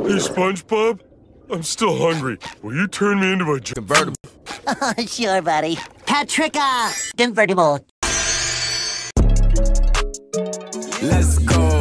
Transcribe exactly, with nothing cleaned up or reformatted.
Hey, SpongeBob, I'm still hungry. Will you turn me into a Convertible. Sure, buddy. Patricka! Convertible. Let's go.